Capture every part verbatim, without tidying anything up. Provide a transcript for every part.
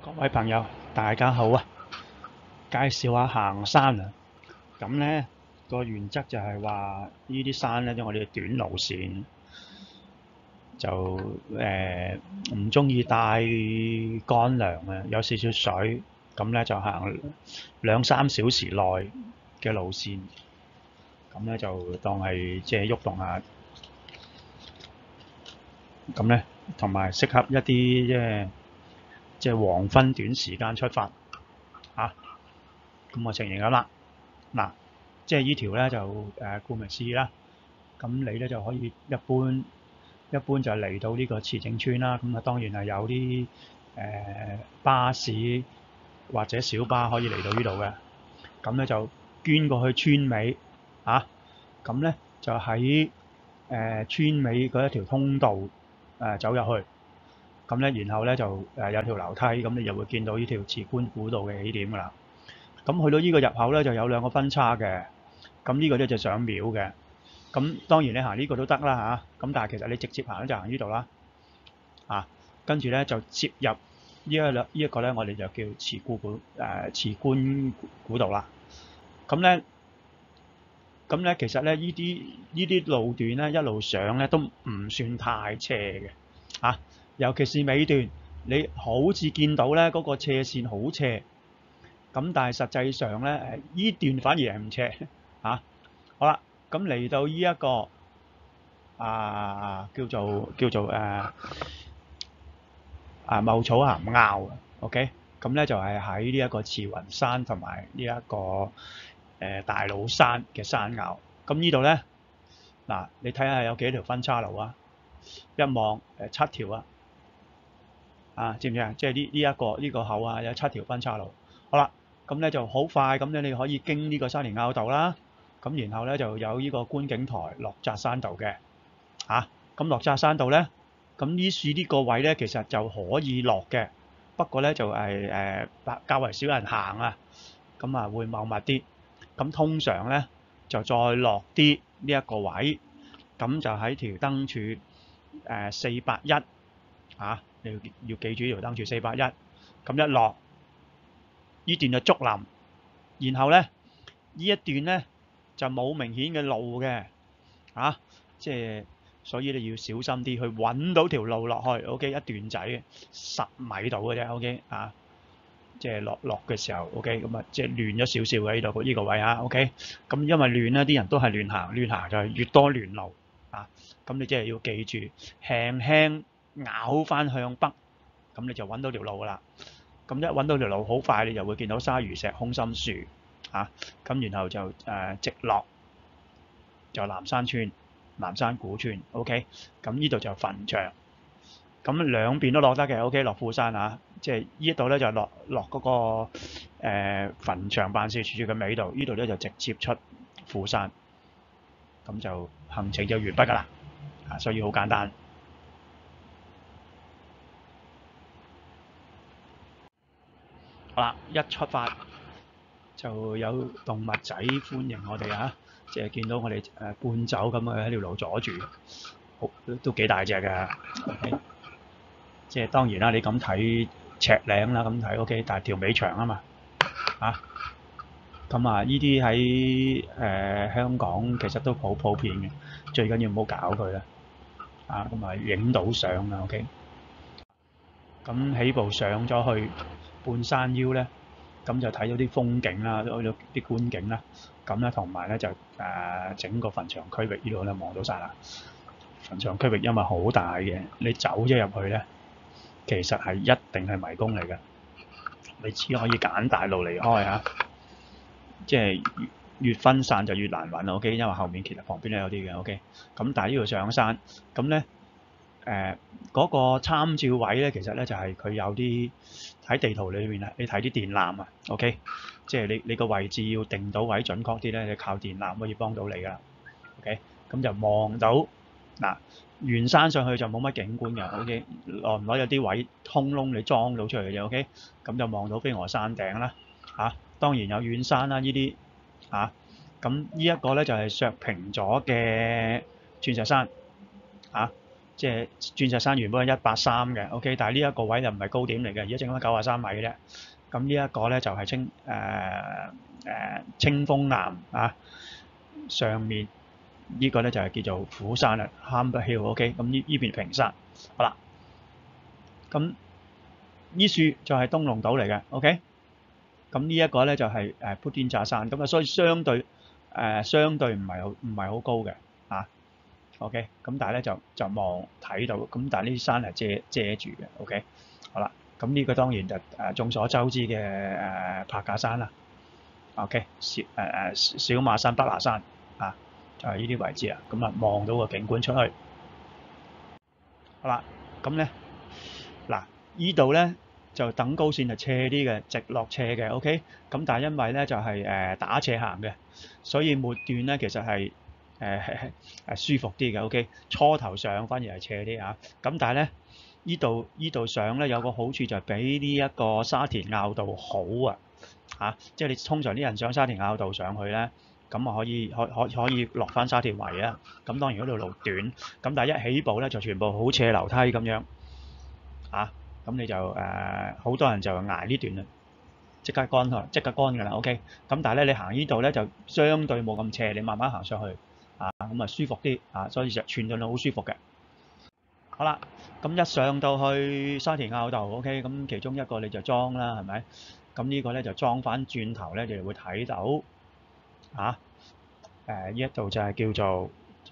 各位朋友，大家好啊！介紹下行山啊。咁呢個原則就係話，呢啲山呢，我哋短路線就誒唔中意帶乾糧啊，有少少水，咁呢就行兩三小時內嘅路線，咁呢就當係即係喐動下，咁呢同埋適合一啲即係即係黃昏短時間出發啊。咁我情形咁啦，嗱，即係呢條咧就誒顧名思義啦。咁你咧就可以一般一般就嚟到呢個慈正村啦。咁啊當然係有啲誒、呃、巴士或者小巴可以嚟到呢度嘅。咁咧就捐過去村尾啊。咁咧就喺誒、呃、村尾嗰一條通道誒、呃、走入去。咁咧然後咧就誒有條樓梯，咁你就會見到呢條慈觀古道嘅起點㗎啦。咁去到呢個入口咧就有兩個分叉嘅，咁呢個咧就上廟嘅。咁當然你行呢個都得啦嚇，咁但係其實你直接行咧就行呢度啦，啊，跟住咧就接入呢一兩呢一個咧，我哋就叫慈故古誒慈觀古道啦。咁咧咁咧其實咧呢啲呢啲路段咧一路上咧都唔算太斜嘅，啊，尤其是尾段，你好似見到咧嗰個斜線好斜。咁但係實際上咧，誒依段反而係唔斜嚇。好啦，咁嚟到依一個啊叫做叫做誒啊茂草岩坳，OK，咁咧就係喺呢一個慈雲山同埋呢一個誒大老山嘅山坳。咁呢度咧嗱，你睇下有幾條分叉路啊？一望誒七條啊，啊知唔知啊？即係呢呢一個呢個口啊，有七條分叉路。好啦。咁咧就好快，咁咧你可以經呢個沙田坳道啦，咁然後咧就有呢個觀景台落扎山道嘅，嚇，咁落扎山道咧，咁呢處呢個位咧其實就可以落嘅，不過咧就係誒較為少人行啊，咁啊會茂密啲，咁通常咧就再落啲呢一個位，咁就喺條燈柱誒四八一，嚇，你要要記住呢條燈柱四八一，咁一落。呢段就竹林，然後咧呢一段咧就冇明顯嘅路嘅，啊，即係所以你要小心啲去揾到條路落去 ，OK， 一段仔十米度嘅啫 ，OK， 啊，即係落落嘅時候 ，OK， 咁啊即係亂咗少少嘅呢度呢個位啊 ，OK，咁因為亂咧，啲人都係亂行，亂行就係越多亂路啊，咁你即係要記住輕輕咬翻向北，咁你就揾到條路噶啦。咁一揾到條路，好快你就會見到鯊魚石空心樹嚇，咁、啊、然後就誒、呃、直落就南山村、南山古村 ，OK，咁呢度就墳場，咁兩邊都落得嘅 ，OK， 落富山啊，即係呢度咧就落落嗰、那個誒、呃、墳場辦事處嘅尾度，呢度咧就直接出富山，咁就行程就完畢㗎啦，啊，所以好簡單。好啦，一出發就有動物仔歡迎我哋啊！即係見到我哋誒半走咁啊喺條路阻住，好都幾大隻㗎。OK， 即係當然啦，你咁睇尺領啦，咁睇 OK， 但係條尾長啊嘛，啊咁啊呢啲喺誒香港其實都好普遍嘅，最緊要唔好搞佢啦，啊咁啊影到相啊 OK。咁起步上咗去半山腰咧，咁就睇到啲風景啦，都有啲觀景啦。咁咧同埋咧就誒、呃、整個墳場區域呢度咧望到晒啦。墳場區域因為好大嘅，你走咗入去咧，其實係一定係迷宮嚟嘅。你只可以揀大路離開嚇，即係越分散就越難揾 OK， 因為後面其實旁邊都有啲嘅 OK。咁但係呢度上山，咁咧。誒嗰、呃那個參照位咧，其實咧就係、是、佢有啲喺地圖裏面啊，你睇啲電纜啊 ，OK， 即係你你個位置要定到位準確啲咧，你靠電纜可以幫到你噶啦 ，OK，咁就望到嗱，沿山上去就冇乜景觀嘅 ，OK， 耐唔耐有啲位通窿你裝到出嚟嘅啫 OK， 咁就望到飛鵝山頂啦，嚇、啊，當然有遠山啦呢啲，嚇，咁呢一個咧就係、是、削平咗嘅鑽石山，嚇、啊。 即係鑽石山原本係一百三嘅 ，OK，但係呢一個位就唔係高點嚟嘅，而家剩翻九十三米嘅啫。咁呢一個咧就係清誒誒清風岩啊，上面呢個咧就係叫做虎山啦 ，Humber Hill，OK，咁呢呢邊平山，好啦，咁呢處就係東龍島嚟嘅 ，OK，咁呢一個咧就係誒砵甸乍山，咁啊所以相對誒、呃、相對唔係好唔係好高嘅啊 ，OK，咁但係咧就就望睇到，咁但係呢啲山係遮遮住嘅 ，OK， 好啦，咁呢個當然就誒眾所周知嘅誒柏架山啦 ，OK， 小誒誒小馬山、北拿山啊，就係呢啲位置啊，咁啊望到個景觀出去，好啦，咁咧嗱呢度咧。就等高線係斜啲嘅，直落斜嘅 ，OK。咁但係因為咧就係、是、誒、呃、打斜行嘅，所以末段咧其實係誒誒舒服啲嘅 ，OK。初頭上反而係斜啲啊。咁但係咧呢度呢度上咧有個好處就係比呢一個沙田坳道好啊，嚇、啊！即係你通常啲人上沙田坳道上去咧，咁啊可以可可可以落翻沙田圍啊。咁當然嗰條路短，咁但係一起步咧就全部好斜樓梯咁樣，啊！咁你就誒好、呃、多人就捱呢段啦，即刻乾佢，即刻乾㗎啦 ，OK。咁但係咧，你行呢度咧就相對冇咁斜，你慢慢行上去啊，咁啊舒服啲啊，所以就全段路好舒服嘅。好啦，咁一上到去沙田坳道 ，OK，咁其中一個你就裝啦，係咪？咁呢個咧就裝翻轉頭咧，你就會睇到啊誒呢一度就係叫做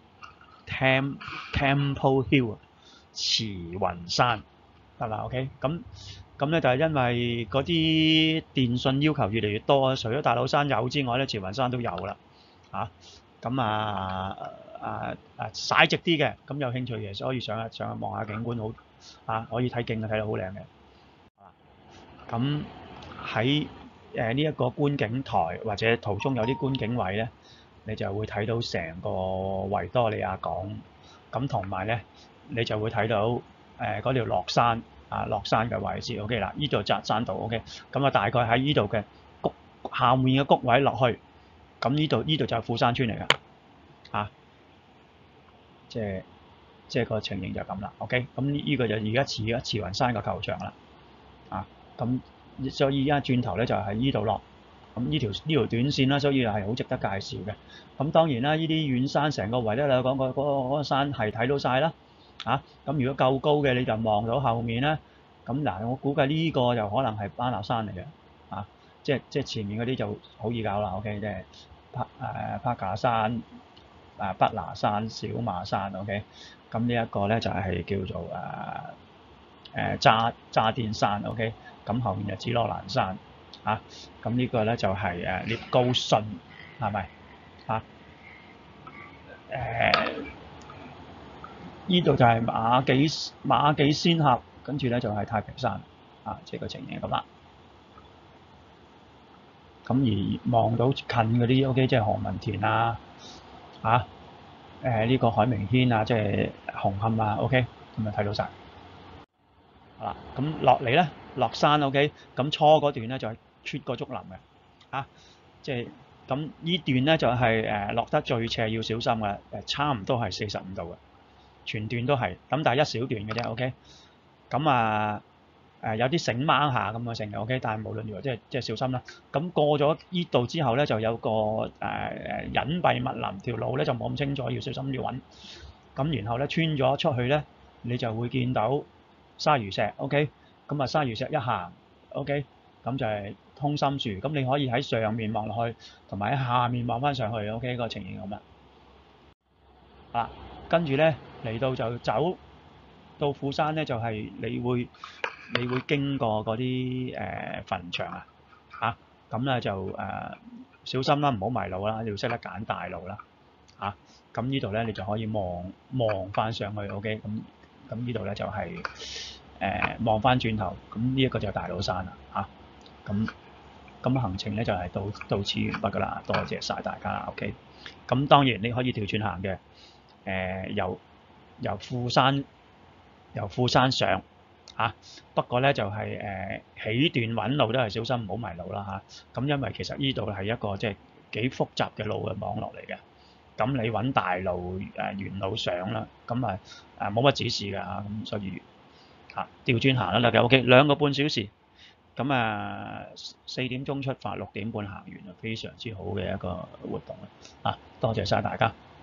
Tem Temple Hill 慈雲山。得啦 ，OK， 咁咁咧就係因為嗰啲電訊要求越嚟越多，除咗大老山有之外咧，慈雲山都有啦，嚇，咁啊啊啊曬直啲嘅，咁有興趣嘅可以上一上去望下景觀，好啊，可以睇景啊，睇到好靚嘅。咁喺誒呢一個觀景台或者途中有啲觀景位咧，你就會睇到成個維多利亞港，咁同埋咧你就會睇到。誒嗰條落山啊，落山嘅位置 ，OK 啦，呢度扎山道 ，OK，咁啊大概喺呢度嘅谷下面嘅谷位落去，咁呢度呢度就係富山村嚟㗎，啊，即係即係個情形就係咁啦 ，OK，咁呢個就而家似咗慈雲山個球場啦，啊，咁所以而家轉頭咧就喺呢度落，咁呢條呢條短線啦，所以係好值得介紹嘅。咁當然啦，呢啲遠山成個圍咧，你講過嗰個嗰個山係睇到晒啦。啊，咁如果夠高嘅你就望到後面咧，咁嗱，我估計呢個就可能係巴拿山嚟嘅，啊，即係即係前面嗰啲就好易搞啦 ，OK， 即係柏誒柏架山、誒北拿山、小馬山 ，OK， 咁呢一個咧就係叫做誒誒渣渣甸山 ，OK， 咁後面就紫羅蘭山，啊，咁呢個咧就係誒聶高遜，係咪？啊，誒。呢度就係馬己馬己仙峽，跟住咧就係太平山，啊，即係個情形咁啦。咁而望到近嗰啲 OK，即係何文田啊，啊，誒、呃、呢、這個海明軒啊，即係紅磡啊 ，OK，咁啊睇到晒。好啦，咁落嚟咧，落山 OK，咁初嗰段咧就係出個竹林嘅，啊，即係咁呢段咧就係、是、誒、呃、落得最斜要小心嘅，誒差唔多係四十五度嘅。全段都係，咁但係一小段嘅啫 ，OK。咁啊誒有啲繩掹下咁嘅成嘅 OK，但係無論如何即係即係小心啦。咁過咗呢度之後咧，就有個誒誒、呃、隱蔽密林條路咧就冇咁清楚，要小心要揾。咁然後咧穿咗出去咧，你就會見到鯊魚石 OK。咁啊鯊魚石一行 OK，咁就係通心樹。咁你可以喺上面望落去，同埋喺下面望翻上去 OK，個情形咁啦。啊，跟住咧。嚟到就走到富山咧，就係、是、你會你會經過嗰啲誒墳場啊，嚇咁咧就誒、呃、小心啦，唔好迷路啦，要識得揀大路啦，嚇咁呢度咧你就可以望望翻上去 ，OK，咁咁呢度咧就係誒望翻轉頭，咁呢一個就係大老山啦，嚇咁咁行程咧就係、是、到到此完畢㗎啦，多謝晒大家 ，OK，咁當然你可以調轉行嘅，誒、呃、由由富山由富山上嚇、啊，不過咧就係、是、誒、呃、起段揾路都係小心，唔好迷路啦嚇。咁、啊、因為其實呢度係一個即係幾複雜嘅路嘅網絡嚟嘅咁你揾大路誒、呃、沿路上啦，咁啊誒冇乜指示㗎嚇，咁所以嚇調轉行啦，嘅 OK，兩個半小時，咁啊四點鐘出發，六點半行完啊，非常之好嘅一個活動啊！啊，多謝晒大家。